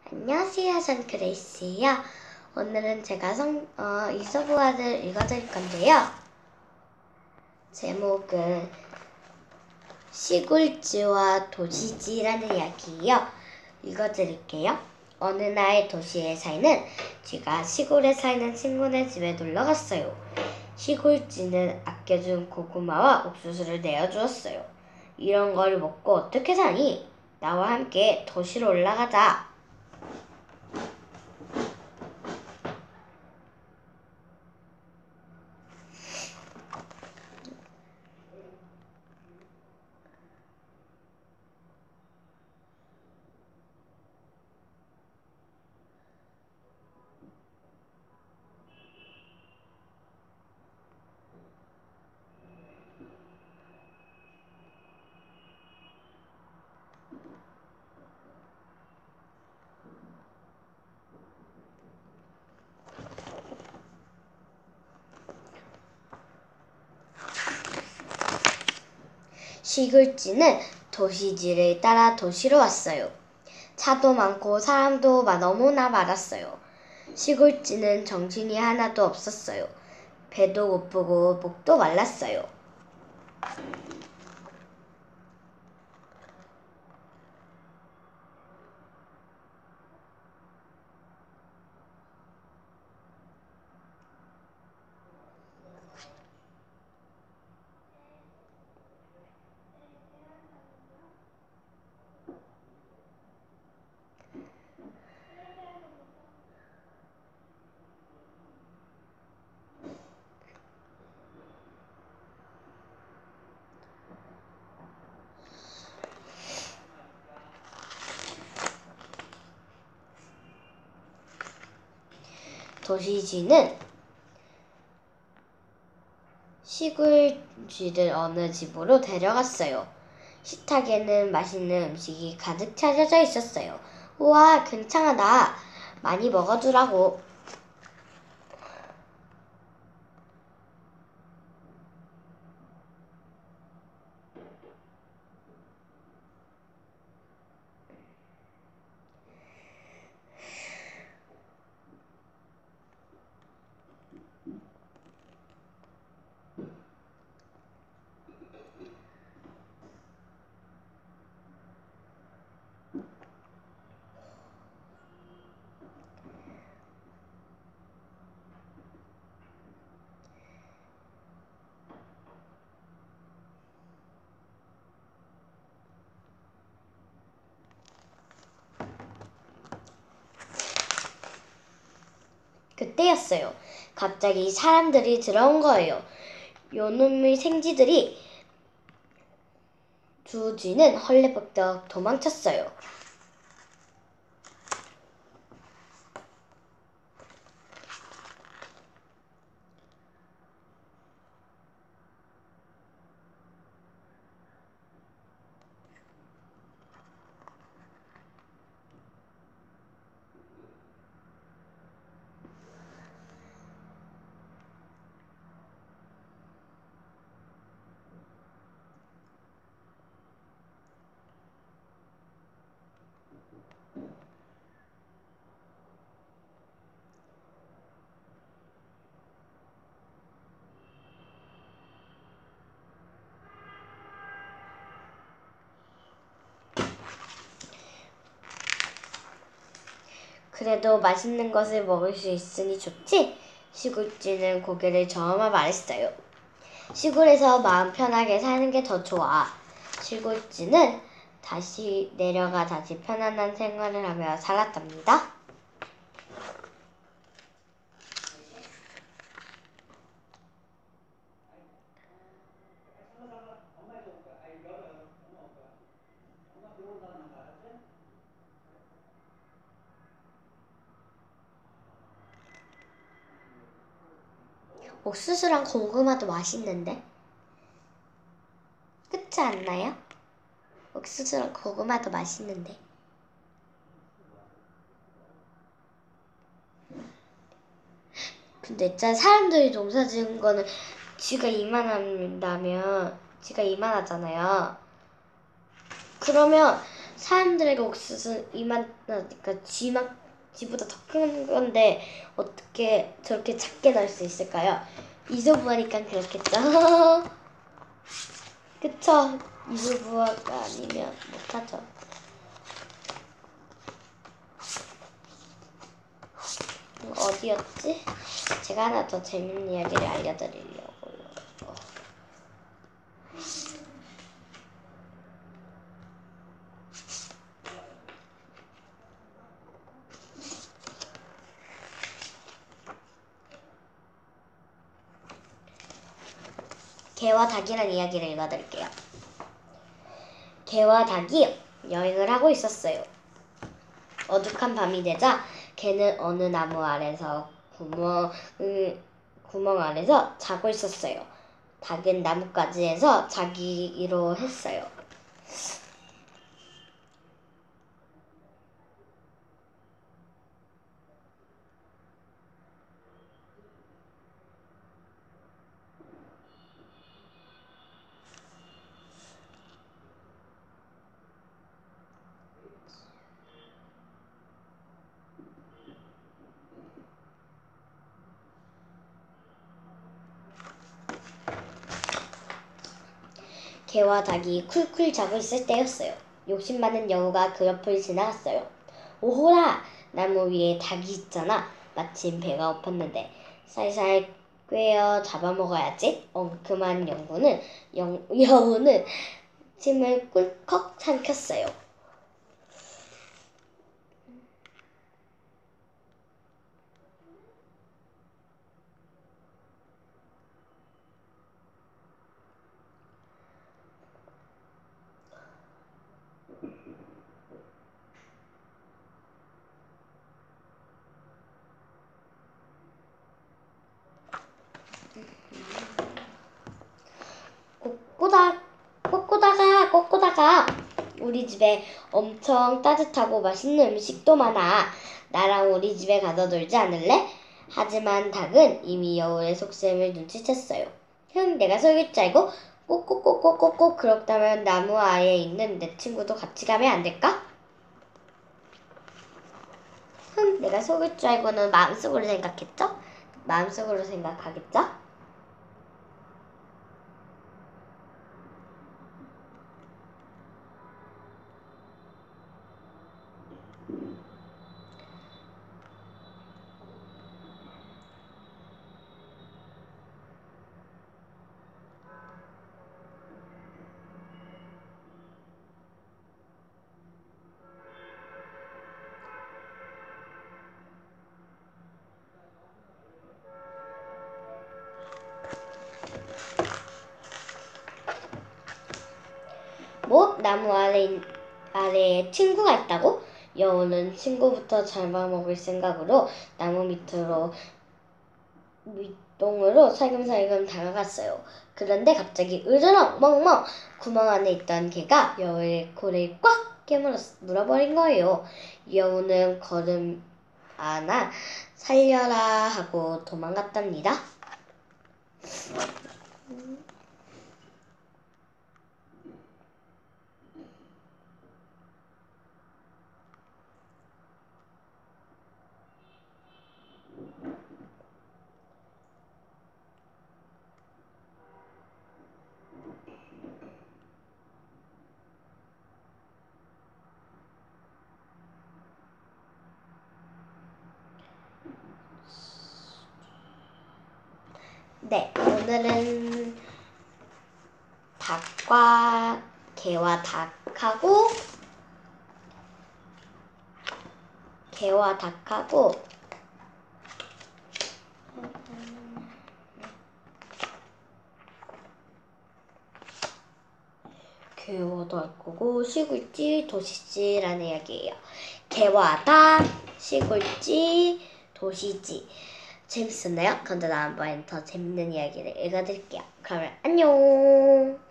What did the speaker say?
안녕하세요. 전 그레이스예요. 오늘은 제가 이솝우화를 읽어드릴 건데요. 제목은 시골쥐와 도시쥐라는 이야기예요. 읽어드릴게요. 어느 날 도시에 사는 쥐가 시골에 사는 친구네 집에 놀러 갔어요. 시골쥐는 아껴준 고구마와 옥수수를 내어주었어요. 이런 걸 먹고 어떻게 사니? 나와 함께 도시로 올라가자. 시골쥐는 도시쥐를 따라 도시로 왔어요. 차도 많고 사람도 너무나 많았어요. 시골쥐는 정신이 하나도 없었어요. 배도 고프고 목도 말랐어요. 도시쥐는 시골쥐를 어느 집으로 데려갔어요. 식탁에는 맛있는 음식이 가득 차려져 있었어요. 우와, 괜찮아. 많이 먹어두라고. 그때였어요. 갑자기 사람들이 들어온 거예요. 요놈의 생쥐들이. 두 쥐는 헐레벌떡 도망쳤어요. 그래도 맛있는 것을 먹을 수 있으니 좋지? 시골쥐는 고개를 저으며 말했어요. 시골에서 마음 편하게 사는 게 더 좋아. 시골쥐는 다시 편안한 생활을 하며 살았답니다. 옥수수랑 고구마도 맛있는데? 그렇지 않나요? 옥수수랑 고구마도 맛있는데. 근데 있잖아, 사람들이 농사 지은 거는 쥐가 이만하잖아요. 그러면 사람들에게 옥수수 이만하니까 지보다 더 큰 건데 어떻게 저렇게 작게 날 수 있을까요? 이소부화니까 그렇겠죠. 그쵸? 이소부화가 아니면 못하죠. 어디였지? 제가 하나 더 재밌는 이야기를 알려드리려고요. 개와 닭이란 이야기를 읽어드릴게요. 개와 닭이 여행을 하고 있었어요. 어둑한 밤이 되자 개는 어느 나무 아래서 구멍 아래서 자고 있었어요. 닭은 나뭇가지에서 자기로 했어요. 개와 닭이 쿨쿨 자고 있을 때였어요. 욕심 많은 여우가 그 옆을 지나갔어요. 오호라! 나무 위에 닭이 있잖아. 마침 배가 고팠는데 살살 꿰어 잡아먹어야지. 엉큼한 여우는 침을 꿀꺽 삼켰어요. 꼬꼬다가 우리 집에 엄청 따뜻하고 맛있는 음식도 많아. 나랑 우리 집에 가서 놀지 않을래? 하지만 닭은 이미 여우의 속셈을 눈치챘어요. 내가 속일 줄 알고 꼬꼬꼬꼬꼬꼬 그렇다면 나무 아래에 있는 내 친구도 같이 가면 안 될까? 내가 속일 줄 알고는 마음속으로 생각했죠? 마음속으로 생각하겠죠? 뭐? 나무 아래에 친구가 있다고? 여우는 친구부터 잡아먹을 생각으로 나무 밑동으로 살금살금 다가갔어요. 그런데 갑자기 으르렁 멍멍 구멍 안에 있던 개가 여우의 코를 꽉 물어버린 거예요. 여우는 걸음 안아 살려라 하고 도망갔답니다. 네, 오늘은 개와 닭하고 시골쥐 도시쥐라는 이야기예요. 개와 닭, 시골쥐, 도시쥐. 재밌었나요? 그럼 다음번엔 더 재밌는 이야기를 읽어드릴게요. 그러면 안녕!